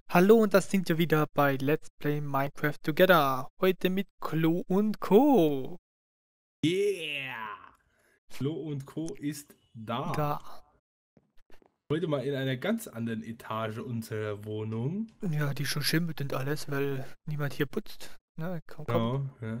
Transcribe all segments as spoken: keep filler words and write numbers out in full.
Hallo und das sind wir wieder bei Let's Play Minecraft Together. Heute mit Klo und Co. Yeah! Flo und Co. ist da. Da. Heute mal in einer ganz anderen Etage unserer Wohnung. Ja, die schon schimmelt und alles, weil niemand hier putzt. Ne, komm, komm. Genau, ja.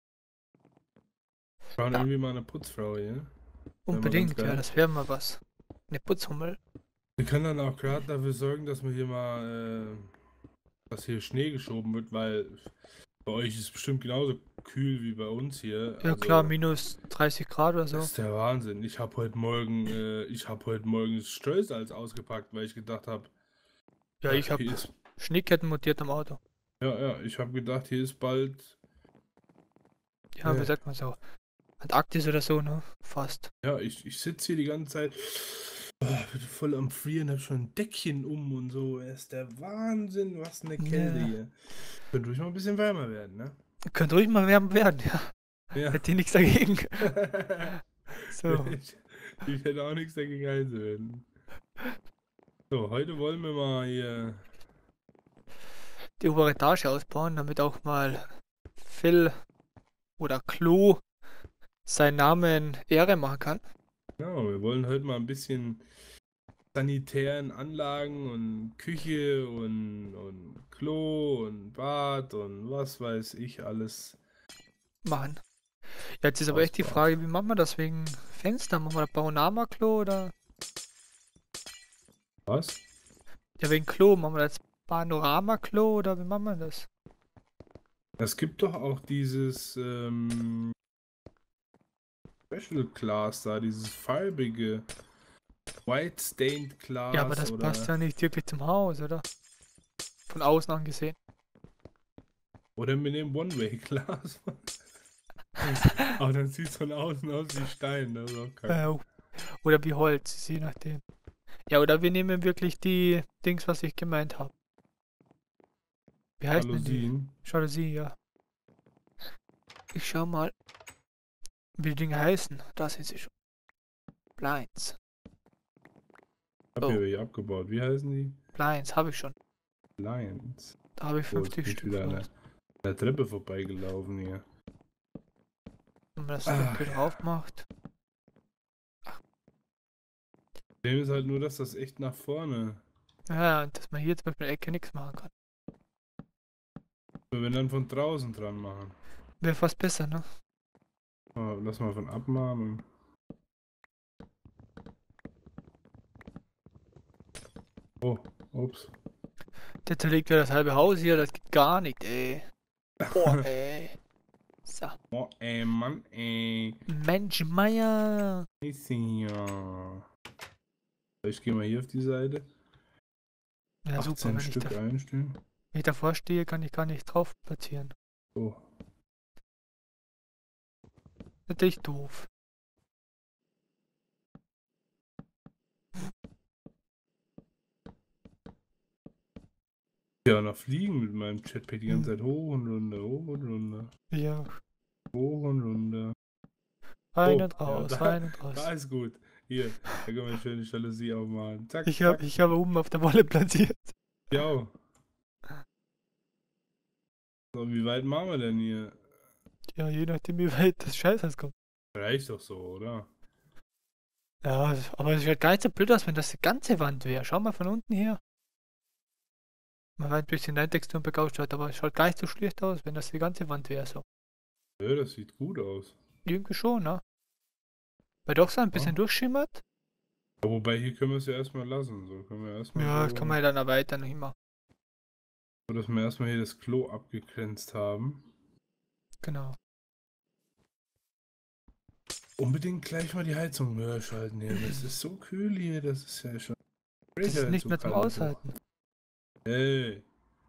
Wir brauchen Ja, irgendwie mal eine Putzfrau hier. Wäre mal ganz unbedingt, ja, geil. das wäre mal was. Eine Putzhummel. Wir können dann auch gerade dafür sorgen, dass wir hier mal, äh, dass hier Schnee geschoben wird, weil bei euch ist es bestimmt genauso kühl wie bei uns hier. Ja klar, Also, minus dreißig Grad oder so. das ist der Wahnsinn. Ich habe heute Morgen, äh, ich habe heute Morgen das Streusalz ausgepackt, weil ich gedacht habe, Ja, äh, ich habe hier ist, Schneeketten montiert am Auto. ja, ja, ich habe gedacht, hier ist bald. Ja, wie Äh, sagt man so? Antarktis oder so, ne? Fast. Ja, ich, ich sitze hier die ganze Zeit oh, bin voll am Frieren, hab schon ein Deckchen um und so. Es ist der Wahnsinn, was eine Kälte Ja. hier. Könnte ruhig mal ein bisschen wärmer werden, ne? Könnte ruhig mal wärmer werden, ja. Ja. Hätte ich nichts dagegen. So. Ich, ich hätte auch nichts dagegen einzuwenden. So, heute wollen wir mal hier. Die obere Etage ausbauen, damit auch mal Phil oder Klo seinen Namen Ehre machen kann. Genau, wir wollen heute mal ein bisschen sanitären Anlagen und Küche und, und Klo und Bad und was weiß ich alles Machen. Ja, jetzt ist aber echt die ausbauen. Frage, wie machen wir das wegen Fenster? Machen wir das Panorama-Klo oder? Was? Ja, wegen Klo, machen wir das Panorama-Klo oder wie machen wir das? Es gibt doch auch dieses ähm, Special Class da, dieses farbige White Stained Ja, aber Class das passt ja oder nicht wirklich zum Haus, oder? Von außen angesehen. oder mit dem One-Way Glas. Aber dann sieht es von außen aus wie Stein, das ist auch kacke. Äh, oder wie Holz, je nachdem. Ja, oder wir nehmen wirklich die Dings, was ich gemeint habe. Wie heißen denn die? Jalousien. Jalousie, ja. Ich schau mal, wie die Dinge heißen. Da sind sie schon. Blinds. Hab Oh, hier welche abgebaut. Wie heißen die? Blinds habe ich schon. Lions. Da habe ich So, jetzt bin fünfzig ich Stück wieder an von. der, an der Treppe vorbeigelaufen hier. Wenn man das Ach, dunkel drauf macht. Dem ist halt nur, dass das echt nach vorne. Ja, und dass man hier zum Beispiel in der Ecke nichts machen kann. Wenn wir dann von draußen dran machen. Wäre fast besser, ne? Oh, lass mal von abmahnen. Oh, ups. Der zerlegt ja das halbe Haus hier, das geht gar nicht, ey. Boah, ey. So. Oh, ey, Mann, ey. Mensch, Meier. Ist ja. Ich gehe mal hier auf die Seite. Ja, super, achtzehn wenn ich, da, Stück einstellen. wenn ich davor stehe, kann ich gar nicht drauf platzieren. Oh. Natürlich doof. Ja, noch fliegen mit meinem Jetpack die ganze Hm. Zeit hoch und runter, hoch und runter, Ja. hoch und runter. Rein Oh, und ja, raus, da, rein und raus. da ist gut. Hier, da können wir schön die Jalousie aufmachen. Zack, Ich zack. habe ich hab oben auf der Wolle platziert. Ja. So, wie weit machen wir denn hier? Ja, je nachdem, wie weit das Scheißhaus kommt. Reicht doch so, oder? Ja, aber es schaut gar nicht so blöd aus, wenn das die ganze Wand wäre. Schau mal von unten her. Man hat ein bisschen Neintexturen begaucht, aber es schaut gar nicht so schlecht aus, wenn das die ganze Wand wäre. So. Ja, das sieht gut aus. Irgendwie schon, ne? Weil doch so ein bisschen Ja. durchschimmert. Aber wobei, hier können wir es ja erstmal lassen. So können wir erstmal Ja, so, das kann man ja dann erweitern noch immer. so, dass wir erstmal hier das Klo abgegrenzt haben. Genau. Unbedingt gleich mal die Heizung höher schalten hier. Das ist so kühl hier, das ist ja schon. Das ist nicht so mehr zum kalt. Aushalten. Ey.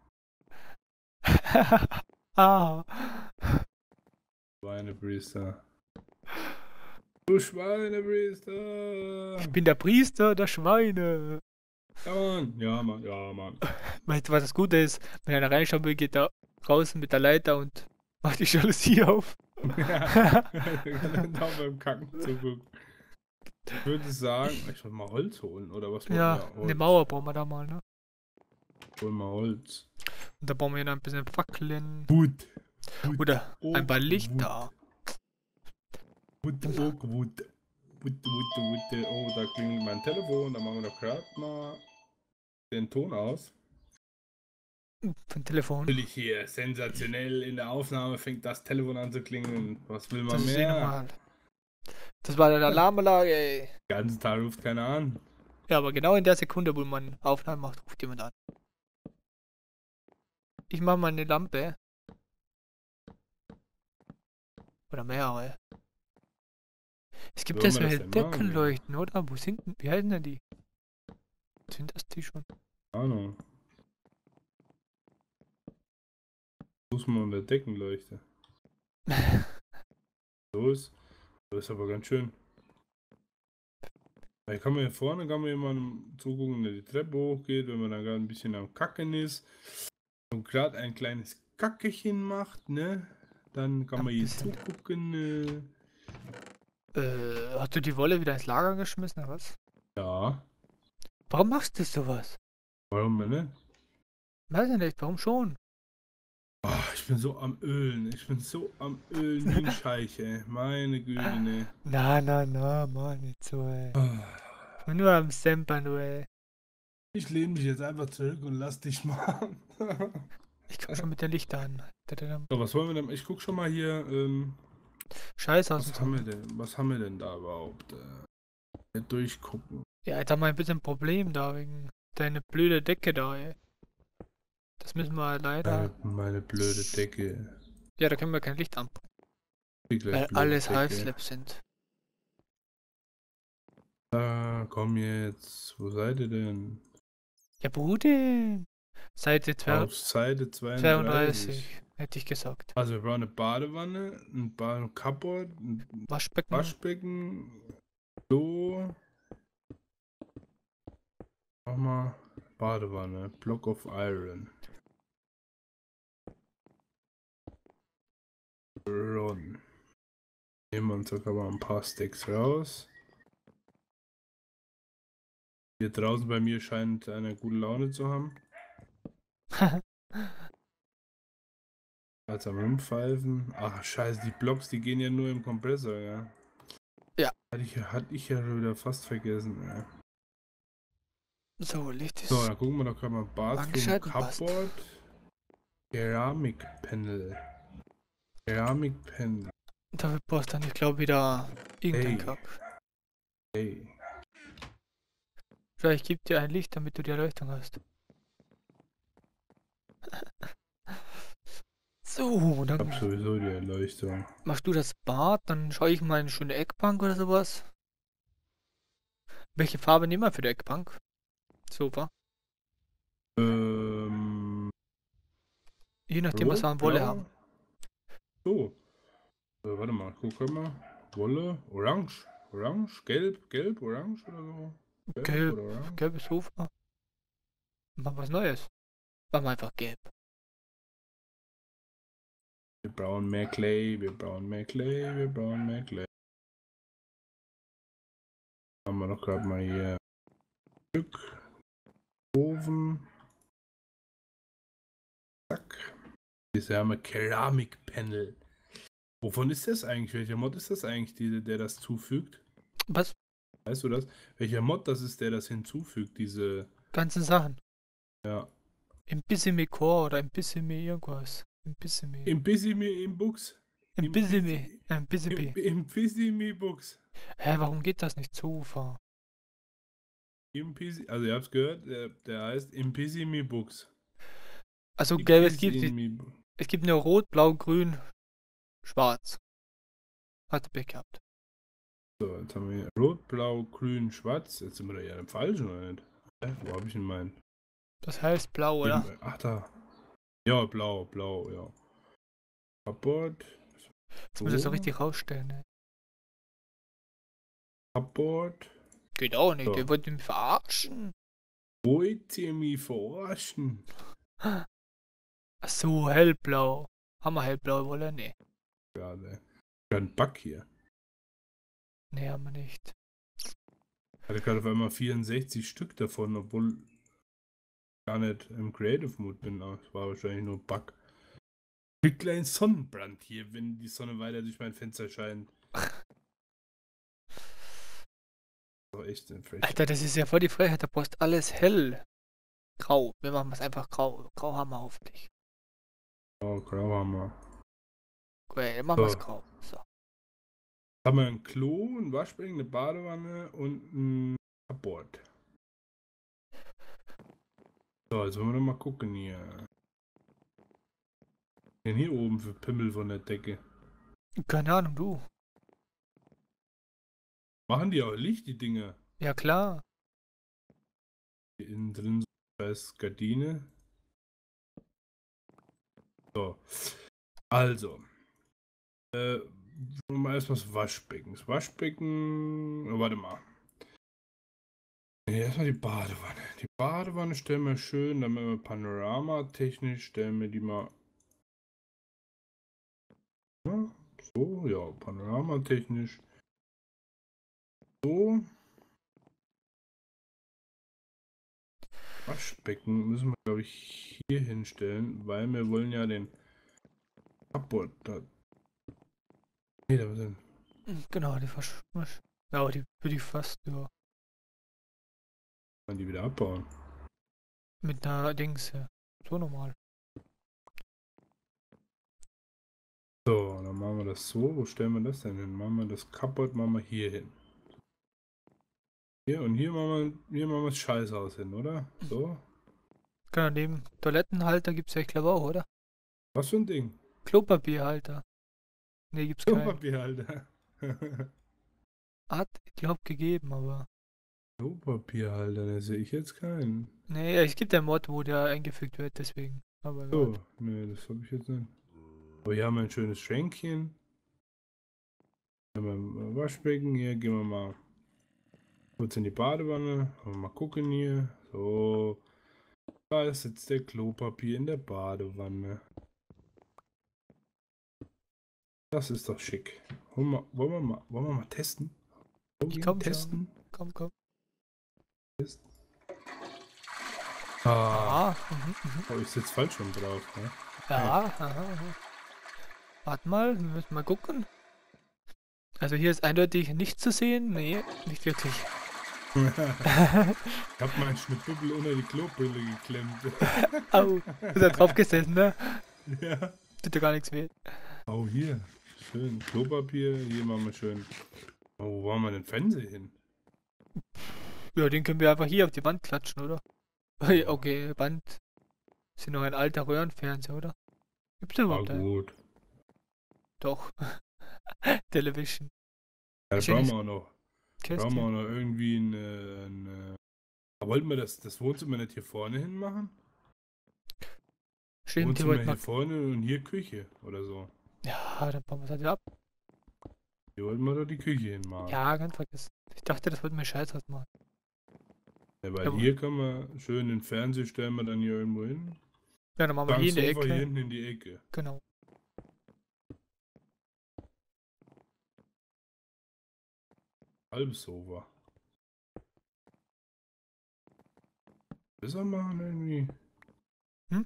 Ah. Schweinepriester. Du Schweinepriester! Ich bin der Priester der Schweine. Ja, Mann, ja, Mann, ja, Mann. Weißt du, was das Gute ist? Wenn einer reinschauen will, geht er draußen mit der Leiter und macht die Jalousie auf. Ja, da beim Kacken zugucken. Ich würde sagen, ich würde mal Holz holen, oder was wollen Ja, wir? eine Holz. Mauer brauchen wir da mal, ne? Hol mal Holz. Und da bauen wir noch ein bisschen Fackeln. Wood. Wood. Oder ein paar Oak Lichter. Wood. Wood. Oak Wood. Wood, Wood, Wood. Oh, da klingelt mein Telefon. Da machen wir doch gerade mal den Ton aus. Von Telefon. Natürlich hier sensationell. In der Aufnahme fängt das Telefon an zu klingeln. Was will man Das ist eh mehr? normal. Das war eine Alarmanlage, ey. Den ganzen Tag ruft keiner an. Ja, aber genau in der Sekunde, wo man Aufnahme macht, ruft jemand an. Ich mache mal eine Lampe. Oder mehrere. Es gibt ja Wollen wir das solche denn machen? Deckenleuchten, oder? Wo sind denn, wie heißen denn die? Sind das die schon? Ahnung. Muss man unter Deckenleuchte. So ist. Das ist aber ganz schön. Da kann man hier vorne, kann man jemandem zugucken, der die Treppe hochgeht, wenn man dann gerade ein bisschen am Kacken ist und gerade ein kleines Kackechen macht, ne? Dann kann Ein man hier bisschen. zugucken. Äh, Äh, hast du die Wolle wieder ins Lager geschmissen, oder was? ja, Warum machst du sowas? warum denn nicht? Weiß ich nicht, warum schon? Ah, ich bin so am Ölen. Ich bin so am Ölen wie ein Scheich, ey. Meine Güte, ne. Na, na, na, Mann, nicht so, ey. Ah, Ich bin nur am Stempern, du, ey. Ich lehne mich jetzt einfach zurück und lass dich machen. Ich guck schon mit den Lichtern an. Tadadam. So, was wollen wir denn? Ich guck schon mal hier. Ähm, Scheiß aus dem was haben wir Sound. denn? Was haben wir denn da überhaupt? Äh, durchgucken. Ja, jetzt haben wir ein bisschen ein Problem da wegen deine blöde Decke da, ey. Das müssen wir leider. Meine, meine blöde Decke. Ja, da können wir kein Licht anbringen. Die gleich Weil blöde alles Decke. Halfslab sind. Da, komm jetzt. Wo seid ihr denn? Ja, Bruder. Seite zwei- Auf Seite zweiunddreißig. zweiunddreißig, hätte ich gesagt. Also wir brauchen eine Badewanne, ein ba ein Cupboard, ein Waschbecken. Waschbecken, Klo. Nochmal Badewanne, Block of Iron. Run. Nehmen wir uns sogar mal ein paar Sticks raus. Hier draußen bei mir scheint eine gute Laune zu haben. Als am Rumpfeifen. Ach scheiße, die Blocks, die gehen ja nur im Kompressor, ja. Ja. Hatte ich, hatte ich ja wieder fast vergessen, ja. So, Licht ist. So, dann gucken wir doch gerade mal Bathroom Angeschalten passt. Cupboard. Keramik Panel. Keramik Panel. Dafür brauchst du dann, ich glaube, wieder irgendein Hey. Kack. Hey. Vielleicht gibt dir ein Licht, damit du die Erleuchtung hast. So, Ich hab dann sowieso die Erleuchtung. machst du das Bad, dann schaue ich mal eine schöne Eckbank oder sowas. Welche Farbe nehmen wir für die Eckbank? Sofa. Ähm. Je nachdem, was wir an Wolle haben. So. Äh, warte mal, guck mal. Wolle, orange. Orange, gelb, gelb, orange oder so. Gelb, oder orange. gelbes Sofa. Machen wir was Neues. Machen wir einfach gelb. Wir brauchen mehr Clay, wir brauchen mehr Clay, wir brauchen mehr Clay. Haben wir doch gerade mal hier Stück. Ofen. Zack. Diese haben wir Keramikpanel. Wovon ist das eigentlich? Welcher Mod ist das eigentlich, die, der das zufügt? Was? Weißt du das? Welcher Mod das ist, der das hinzufügt, diese. Ganzen Sachen. Ja. Ein bisschen mehr Core oder ein bisschen mehr irgendwas. Ein bisschen mehr. Im Bissimi im Books. Ein bisschen mehr. Ein bisschen Im, mehr. im Bissimi Books. Hä, warum geht das nicht Sofa? Im Pissi, also ihr habt's gehört, der, der heißt Im Bissimi Books. Also gelb, es gibt, Impissimi- es gibt nur rot, blau, grün, schwarz. Hatte Pech gehabt. So, jetzt haben wir hier Rot, Blau, Grün, Schwarz. Jetzt sind wir da ja im Falschen, oder nicht? Hä, wo hab ich denn meinen? Das heißt blau, oder? Eben, ach da. Ja, blau, blau, ja. Cupboard. Jetzt muss ich das so richtig rausstellen, ne? Cupboard. Geht auch nicht, So. ihr wollt mich verarschen. Wollt ihr mich verarschen? Ach so, hellblau. Haben wir hellblaue Wolle? Nee. Gerade. Ein Bug hier. Nee, haben wir nicht. Ich hatte gerade auf einmal vierundsechzig Stück davon, obwohl gar nicht im Creative Mode bin. Aber es war wahrscheinlich nur Bug. Ich krieg kleinen Sonnenbrand hier, wenn die Sonne weiter durch mein Fenster scheint. So echt ein Frech. Alter, das ist ja voll die Freiheit. Da brauchst alles hell. Grau. Wir machen es einfach grau. Grau haben wir hoffentlich. Oh, Grauhammer. Okay, dann machen wir es So. grau. So. Haben wir ein Klo, ein Waschbecken, eine Badewanne und ein Cupboard. So, jetzt wollen wir doch mal gucken hier. Was denn hier oben für Pimmel von der Decke? Keine Ahnung, du. Machen die auch Licht, die Dinger? Ja klar. Hier innen drin so eine scheiß Gardine. So. Also. Äh, wollen wir mal erstmal das Waschbecken. Das Waschbecken. Oh, warte mal. Nee, erstmal die Badewanne. Die Badewanne stellen wir schön, dann machen wir panoramatechnisch, stellen wir die mal. Ja, so, ja, panoramatechnisch. So. Waschbecken müssen wir, glaube ich, hier hinstellen, weil wir wollen ja den Cupboard da. Nee, da sind. Genau, die Versch... Ja, aber die würde ich fast, ja. Kann die wieder abbauen. Mit einer Dings, ja. So normal. So, dann machen wir das so. Wo stellen wir das denn hin? Machen wir das Cupboard, machen wir hier hin. Hier und hier machen wir, hier machen wir das Scheißhaus hin, oder? So. Genau, neben Toilettenhalter gibt's ja, ich glaube auch, oder? Was für ein Ding? Klopapierhalter. Ne, gibt's keinen. Klopapierhalter. Hat, ich glaube, gegeben, aber. Klopapierhalter, da sehe ich jetzt keinen. Nee, es gibt ein Mod, wo der eingefügt wird, deswegen. Aber So, egal. ne, das habe ich jetzt nicht. Aber hier haben wir ein schönes Schränkchen. Hier haben wir ein Waschbecken. Hier gehen wir mal kurz in die Badewanne. Mal gucken hier. So. Da ist jetzt der Klopapier in der Badewanne. Das ist doch schick. Wollen wir, wollen wir, mal, wollen wir mal testen? Wollen Ich wir komm testen? schon. Komm, komm. Testen. Ah, Ah, mhm, mhm. oh, ich sitze falsch schon drauf. Ne? Ja, aha, aha. Warte mal, wir müssen mal gucken. Also hier ist eindeutig nichts zu sehen. Nee, nicht wirklich. Ich hab meinen Schnittbügel unter die Klobrille geklemmt. Au, ist er drauf gesessen, ne? Ja. Tut ja gar nichts weh. Oh, hier. Schön. Klopapier. Hier machen wir schön. Oh, wo haben wir den Fernseher hin? Ja, den können wir einfach hier auf die Wand klatschen, oder? Okay, Wand. Ist ja noch ein alter Röhrenfernseher, oder? Gibt's da Ah, überhaupt einen? gut. Doch. Television. Ja, da Schönes brauchen wir auch noch. Brauchen wir Kästchen. auch noch irgendwie eine. eine Aber wollten wir das, das Wohnzimmer nicht hier vorne hin machen? Stimmt, die Wohnzimmer wollten hier wir. vorne und hier Küche oder so. Ja, dann bauen wir es halt wieder ab. Hier wollten wir doch die Küche hinmachen. Ja, ganz vergessen. Ich dachte, das wollten wir scheiß machen. Ja, weil Ja, hier kann man schön den Fernseher stellen wir dann hier irgendwo hin. Ja, dann machen wir Dann hier in der Sofa hier Ecke. hinten in die Ecke. Genau. Halbes Sofa. Besser machen irgendwie. Hm?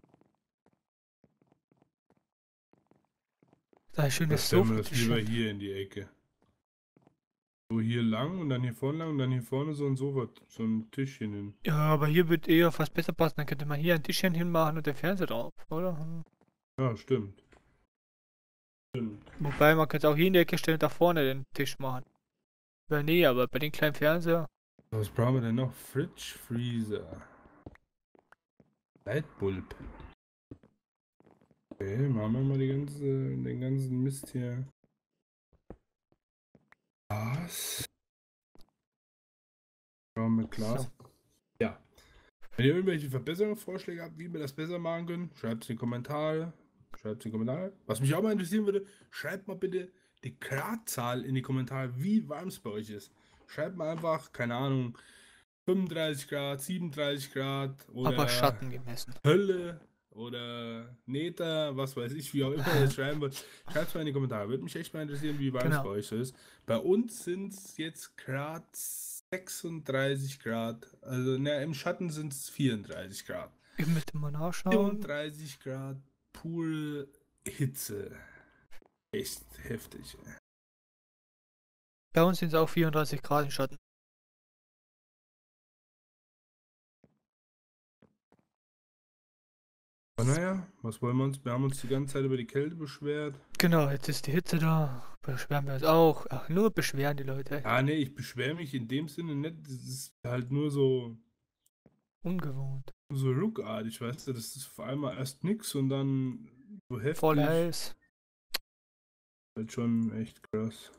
Da ist Dann schönes stellen wir das lieber Sofa-Tischchen. hier in die Ecke. So hier lang und dann hier vorne lang und dann hier vorne so ein Sofa, so ein Tischchen hin. Ja, aber hier wird eher fast besser passen. Dann könnte man hier ein Tischchen hinmachen und der Fernseher drauf, oder? Hm. Ja, stimmt. Stimmt. Wobei, man könnte auch hier in der Ecke stellen und da vorne den Tisch machen. Ja, nee, aber bei den kleinen Fernseher. Was brauchen wir denn noch? Fridge, Freezer. Lightbulb. Okay, machen wir mal die ganze, den ganzen Mist hier. Glas. Schauen wir Glas. So. Ja. Wenn ihr irgendwelche Verbesserungsvorschläge habt, wie wir das besser machen können, schreibt es in die Kommentare. Schreibt es in die Kommentare. Was mich auch mal interessieren würde, schreibt mal bitte die Gradzahl in die Kommentare, wie warm es bei euch ist. Schreibt mal einfach, keine Ahnung, fünfunddreißig Grad, siebenunddreißig Grad oder Aber Schatten gemessen. Hölle oder Neta, was weiß ich, wie auch immer ihr das schreiben wollt. Schreibt es mal in die Kommentare. Würde mich echt mal interessieren, wie warm es Genau. bei euch so ist. Bei uns sind es jetzt Grad sechsunddreißig Grad. Also na, im Schatten sind es vierunddreißig Grad. Ich müsste mal nachschauen. vierunddreißig Grad pure Hitze. Echt heftig. Ey. Bei uns sind es auch vierunddreißig Grad im Schatten. Aber naja, was wollen wir uns? Wir haben uns die ganze Zeit über die Kälte beschwert. Genau, jetzt ist die Hitze da. Beschweren wir uns auch. Ach, nur beschweren die Leute. Ah, nee, ich beschwere mich in dem Sinne nicht. Das ist halt nur so, Ungewohnt. so ruckartig, weißt du? Das ist vor allem mal erst nix und dann so Voll heftig. heiß. Halt schon echt krass.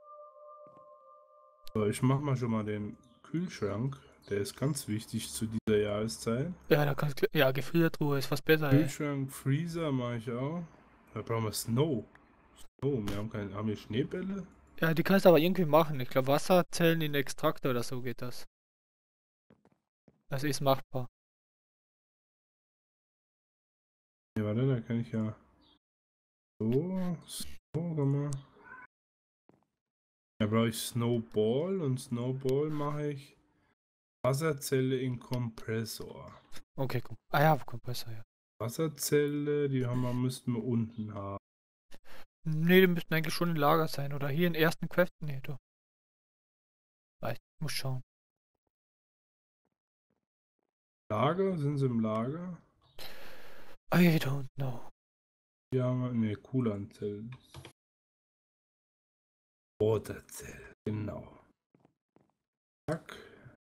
So, ich mach mal schon mal den Kühlschrank. Der ist ganz wichtig zu dieser Jahreszeit. Ja, da kannst du. Ja, Gefriertruhe ist was besser, ey. Kühlschrank, Freezer mache ich auch. Da brauchen wir Snow. Snow, wir haben keine. Haben wir Schneebälle? Ja, die kannst du aber irgendwie machen. Ich glaube, Wasserzellen in Extraktor oder so geht das. Das ist machbar. Ja, warte, da kann ich ja. So, Snow, komm mal. Da brauche ich Snowball und Snowball mache ich Wasserzelle in Kompressor. Okay, komm. Ah ja, Kompressor, ja. Wasserzelle, die haben wir, müssten wir unten haben. Nee, die müssten eigentlich schon im Lager sein. Oder hier in ersten Kräften. Nee, du. Weiß, muss schauen. Lager? Sind sie im Lager? I don't know. Hier haben wir. Ne, Coolanzelle. Waterzelle, genau. Zack.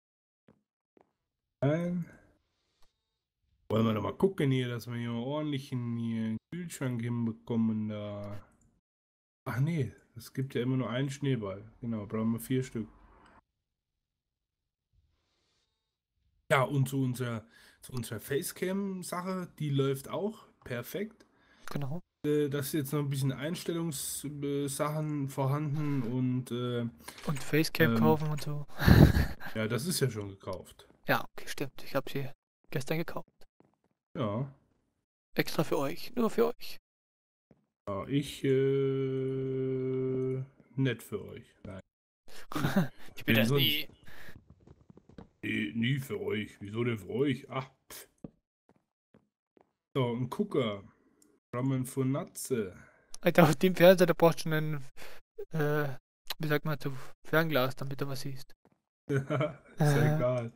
Ein. Wollen wir doch mal gucken hier, dass wir hier ordentlich in hier Kühlschrank hinbekommen da. Ach nee, es gibt ja immer nur einen Schneeball. Genau, brauchen wir vier Stück. Ja, und zu unserer, zu unserer Facecam-Sache, die läuft auch perfekt. Genau. Äh, Da ist jetzt noch ein bisschen Einstellungssachen vorhanden und äh, Und Facecam ähm, kaufen und so. ja, das ist ja schon gekauft. Ja, okay, stimmt. Ich habe sie gestern gekauft. Ja, Extra für euch. Nur für euch. ja ich äh, nett für euch. Nein. Ich bin Wen das sonst? nie. Nee, nie für euch. Wieso denn für euch? Ach, pff. So, ein Gucker. Ramen Funatze. Alter, auf dem Fernseher, da brauchst du schon ein, äh, wie sagt man, so Fernglas, damit du was siehst. Ist ja Äh. egal.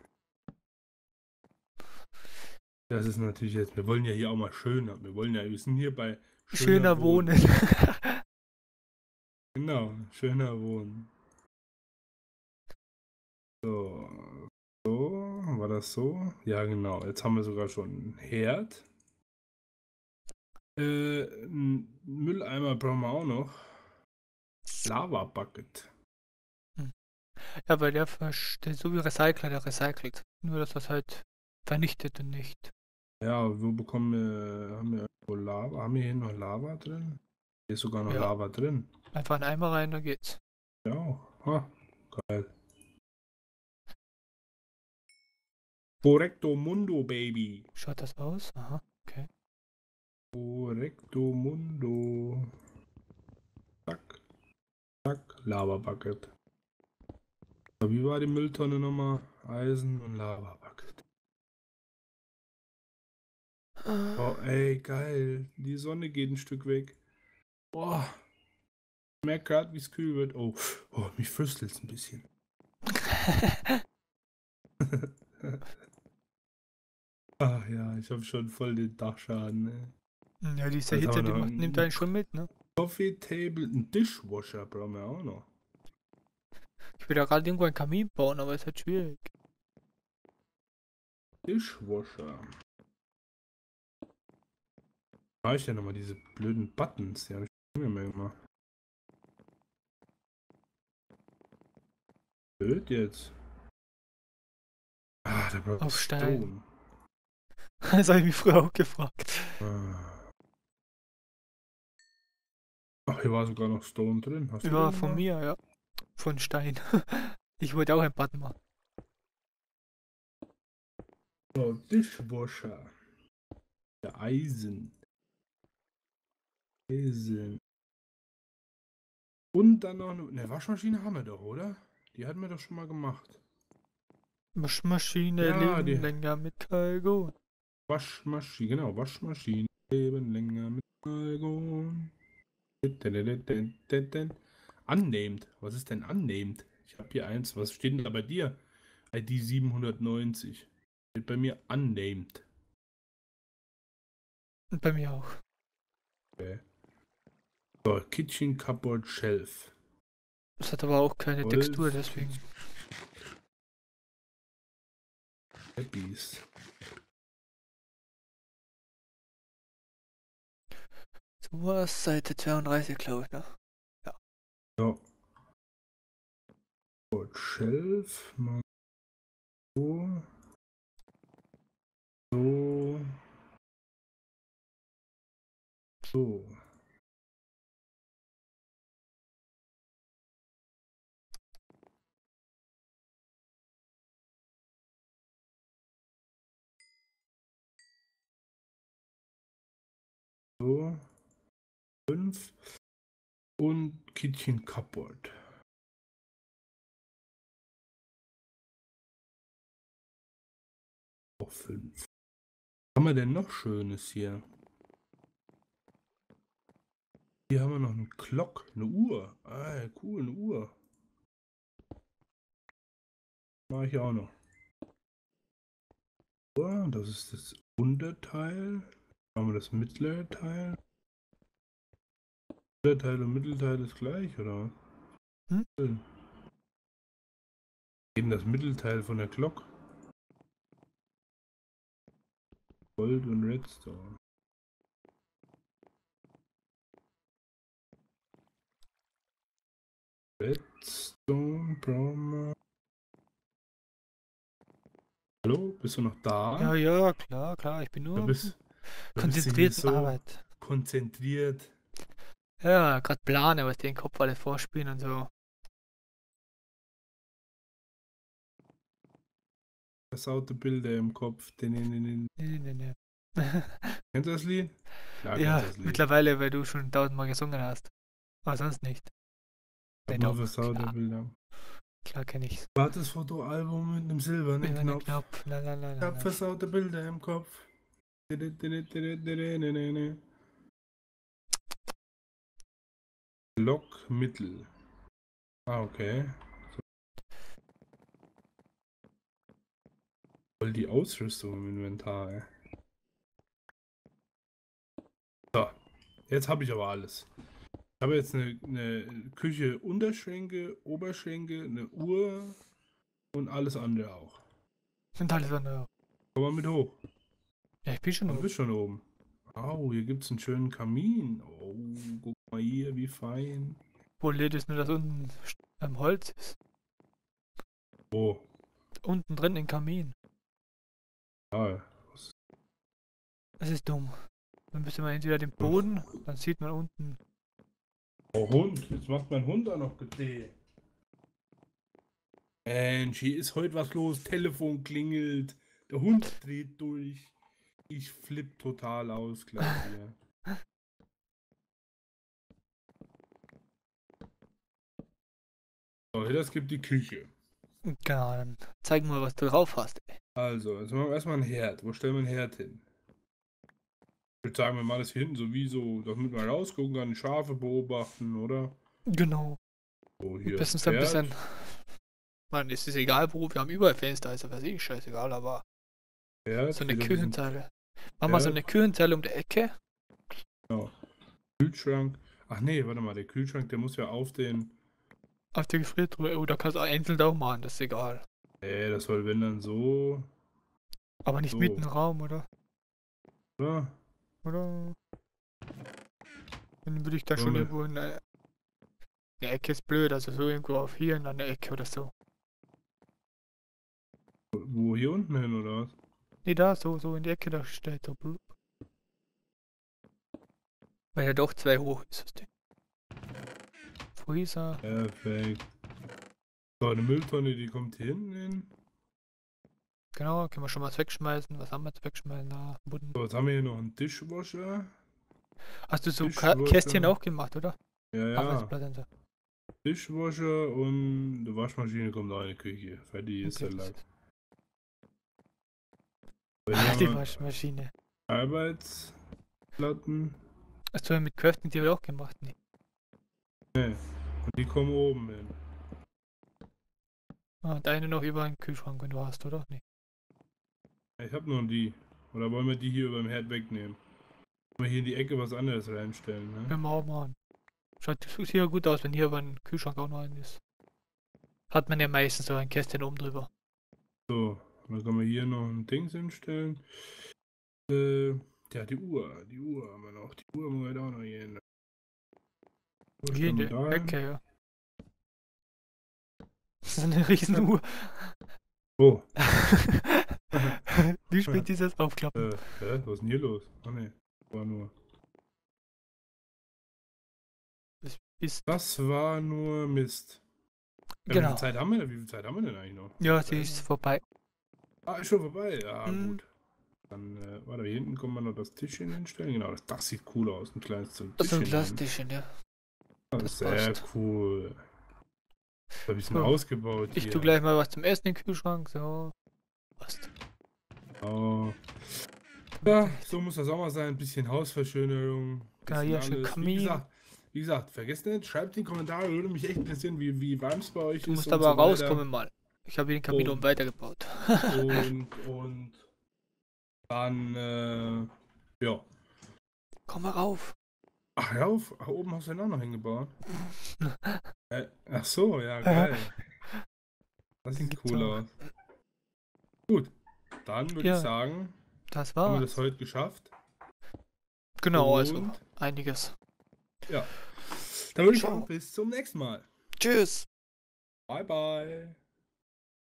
Das ist natürlich jetzt, wir wollen ja hier auch mal schön haben. Wir wollen ja, wir sind hier bei schöner, Schöner Wohnen. Genau, schöner Wohnen. So, so, war das so? Ja, genau. Jetzt haben wir sogar schon einen Herd. Äh, einen Mülleimer brauchen wir auch noch. Lava Bucket. Ja, weil der, versch- der ist so wie Recycler, der recycelt. Nur, dass das halt vernichtet und nicht. Ja, wo bekommen wir, haben wir irgendwo Lava? Haben wir hier noch Lava drin? Hier ist sogar noch Ja. Lava drin. Einfach einen Eimer rein, dann geht's. Ja, auch. Ha, geil. Correcto Mundo, Baby. Schaut das aus? Aha, okay. Correcto Mundo. Zack. Zack. Lava Bucket. So, wie war die Mülltonne nochmal? Eisen und Lava Bucket. Oh, ey, geil. Die Sonne geht ein Stück weg. Boah. Ich merke gerade, wie es kühl wird. Oh, oh mich fröstelt's ein bisschen. Ach ja, ich habe schon voll den Dachschaden. Ne? Ja, diese Jetzt haben Hitze, wir die noch macht, nimmt einen einen schon mit, ne? Coffee Table, ein Dishwasher brauchen wir auch noch. Ich will da gerade irgendwo einen Kamin bauen, aber es ist halt schwierig. Dishwasher. War ich denn nochmal diese blöden Buttons? Die habe ich nicht mehr gemacht. Blöd jetzt. Ah, da braucht Auf Stein. Stone. Das habe ich mich früher auch gefragt. Ah. Ach, hier war sogar noch Stone drin. Hast du Ja, den von noch? mir, ja. Von Stein. Ich wollte auch einen Button machen. So, Dishwasher. Der Eisen. Eisen. Und dann noch eine, eine Waschmaschine haben wir doch, oder? Die hatten wir doch schon mal gemacht. Waschmaschine Ja, leben die- länger mit Kalgon. Waschmaschine, genau, Waschmaschine. Leben länger mit Argon. Unnamed. Was ist denn unnamed? Ich habe hier eins. Was steht denn da bei dir? I D siebenhundertneunzig. Steht bei mir unnamed. Und bei mir auch. Okay. So, Kitchen Cupboard Shelf. Das hat aber auch keine Holz. Textur, deswegen. Happies. Sowas, Seite zweiunddreißig, glaube ich, ne? Ja. Cupboard Shelf. Mal so. So. So. So. fünf. Und Kitchen Cupboard. Auch fünf. Was haben wir denn noch Schönes hier? Hier haben wir noch einen Clock, eine Uhr. Ah, cool, eine Uhr. Mache ich auch noch. Uhr, das ist das Unterteil. Haben wir das mittlere Teil? Unterteil und Mittelteil ist gleich, oder was? Hm? Eben das Mittelteil von der Glock. Gold und Redstone. Redstone, Brahma. Hallo, bist du noch da? Ja, ja, klar, klar. Ich bin Du nur bist, du bist hier konzentriert so Arbeit. konzentriert. Ja, gerade plane, was den Kopf alle vorspielen und so. Versaute Bilder im Kopf. Den, den, den, den. Nee, nee, nee. Kennst du das Lied? Klar, Ja, kennst du das Lied. mittlerweile, weil du schon tausendmal gesungen hast. Aber sonst nicht. Ich hab Nee, nur doch, versaute klar, Bilder. klar kenne ich's. Wartes Fotoalbum mit einem silbernen Mit einem Knopf. Knopf. La, la, la, Ich la, hab la. versaute Bilder im Kopf. Blockmittel. Ah, okay. Voll die Ausrüstung im Inventar, ey. So, jetzt habe ich aber alles. Ich habe jetzt eine, eine Küche, Unterschränke, Oberschränke, eine Uhr und alles andere auch. Sind alles andere. Komm mal mit hoch. Ja, ich bin schon Du oben. bist schon oben. Au, hier gibt es einen schönen Kamin. Oh, guck mal hier, wie fein. Problem ist nur, dass unten am Holz ist. Oh, Unten drin im Kamin. ja. Das ist dumm. Dann müsste man entweder den Boden, dann sieht man unten. Oh, Hund. Jetzt macht mein Hund da noch gedreht. Mensch, hier ist heute was los. Telefon klingelt. Der Hund dreht durch. Ich flipp total aus gleich hier. So, das gibt die Küche. Genau, dann zeig mal, was du drauf hast. Ey. Also, jetzt machen wir erstmal einen Herd. Wo stellen wir einen Herd hin? Ich würde sagen, wir machen das hier hinten sowieso, damit man rausgucken kann, Schafe beobachten, oder? Genau. So, hier Bestens ist ein Herd. bisschen. Man, es ist egal, wo. Wir haben überall Fenster, ist ja für sich scheißegal, aber. Herd, So eine wieder Küchenzeile. Mach mal so Herd. eine Küchenzeile um die Ecke. Genau. Kühlschrank. Ach nee, warte mal, der Kühlschrank, der muss ja auf den. Auf der Gefriertruhe. Oh, da kannst du einzeln auch machen, das ist egal. Nee, das soll wenn dann so. Aber nicht So. mitten im Raum, oder? Oder? Oder? Dann würde ich da Wollen schon wir- irgendwo in der. Die Ecke ist blöd, also so irgendwo auf hier in einer Ecke oder so. Wo hier unten hin, oder was? Nee, da, so, so in die Ecke da steht so. blub. Weil ja doch zwei hoch ist das Ding. Freezer. Perfekt. So, eine Mülltonne, die kommt hier hinten hin. Genau, können wir schon was wegschmeißen. Was haben wir jetzt wegschmeißen? Da, Boden. So, jetzt haben wir hier noch einen Dishwasher. Hast du so Ka Dishwasher. Kästchen auch gemacht, oder? Ja, ja. Arbeitsblatt und so. Dishwasher und eine Waschmaschine kommt auch in die Küche. Fertig ist Okay, der das Lack. ist- So, hier Die haben wir Waschmaschine. Arbeitsplatten. Achso, mit Crafting die wir auch gemacht. Nee. Nee. Und die kommen oben hin. Ah, und eine noch über den Kühlschrank, wenn du hast, oder? Nee. Ich hab nur die. Oder wollen wir die hier über dem Herd wegnehmen? Wollen wir hier in die Ecke was anderes reinstellen, ne? Können wir auch machen. Schaut hier gut aus, wenn hier über den Kühlschrank auch noch ein ist. Hat man ja meistens so ein Kästchen oben drüber. So, dann können wir hier noch ein Dings hinstellen. Äh, ja, die Uhr. Die Uhr haben wir noch. Die Uhr haben wir da auch noch hier hin. Wo Hier in stellen wir der da hin? Ecke, ja. Das ist eine Riesenuhr. Oh. Wie spät ist das Aufklappen? Äh, hä? Was ist denn hier los? Ah ne, war nur. Das ist. Das war nur Mist. Ja, Wie Genau. viel Zeit haben wir denn? Wie viel Zeit haben wir denn eigentlich noch? Ja, sie ist vorbei. Ah, ist schon vorbei. Ja, Mhm. gut. Dann, äh, warte, hier hinten kann man noch das Tischchen hinstellen. Genau, das, das sieht cool aus. Ein kleines zum Das ist ein Tischchen. Glastischchen, ja. Das das ist sehr passt. cool. Das habe ich So, ausgebaut Ich hier. tue gleich mal was zum Essen in den Kühlschrank. So. Passt. Oh. Ja, so muss das auch mal sein. Ein bisschen Hausverschönerung. Genau, bisschen hier schön alles. Wie Kamin. gesagt, wie gesagt, vergesst nicht, schreibt in die Kommentare, würde mich echt interessieren, wie, wie warm es bei euch Du ist. musst und aber so weiter. rauskommen mal. Ich habe den Kamin Und- oben weitergebaut. Und, und dann, äh, ja. Komm mal rauf. Ach, hör auf, ach, oben hast du den auch noch hingebaut. äh, ach so, ja, geil. Das Den sieht gibt's cool auch. aus. Gut, dann würde Ja, ich sagen, Das haben wir war's. das heute geschafft. Genau, also Und einiges. ja, dann würde ich Ciao. sagen, bis zum nächsten Mal. Tschüss. Bye, bye.